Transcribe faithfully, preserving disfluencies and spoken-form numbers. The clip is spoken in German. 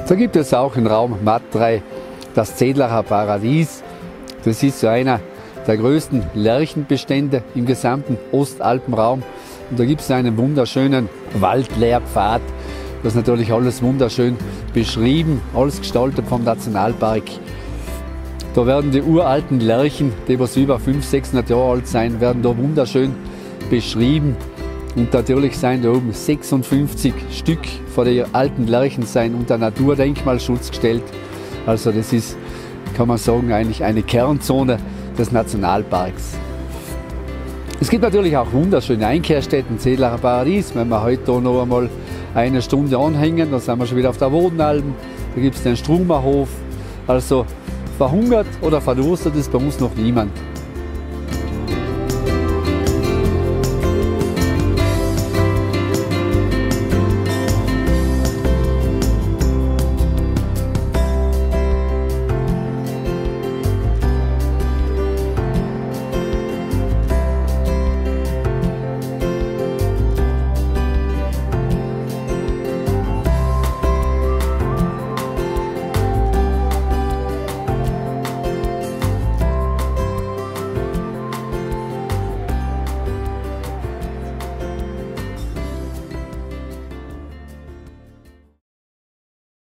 Da gibt es auch im Raum Mattray das Zedlacher Paradies. Das ist so einer der größten Lärchenbestände im gesamten Ostalpenraum. Und da gibt es einen wunderschönen Waldlehrpfad. Das ist natürlich alles wunderschön beschrieben, alles gestaltet vom Nationalpark. Da werden die uralten Lärchen, die was über fünfhundert, sechshundert Jahre alt sein, werden da wunderschön beschrieben. Und natürlich sind da oben sechsundfünfzig Stück von den alten Lärchen sein unter Naturdenkmalschutz gestellt. Also das ist, kann man sagen, eigentlich eine Kernzone des Nationalparks. Es gibt natürlich auch wunderschöne Einkehrstätten, Zedlacher Paradies. Wenn wir heute hier noch einmal eine Stunde anhängen, dann sind wir schon wieder auf der Bodenalm. Da gibt es den Strumerhof. Also verhungert oder verdurstet ist bei uns noch niemand.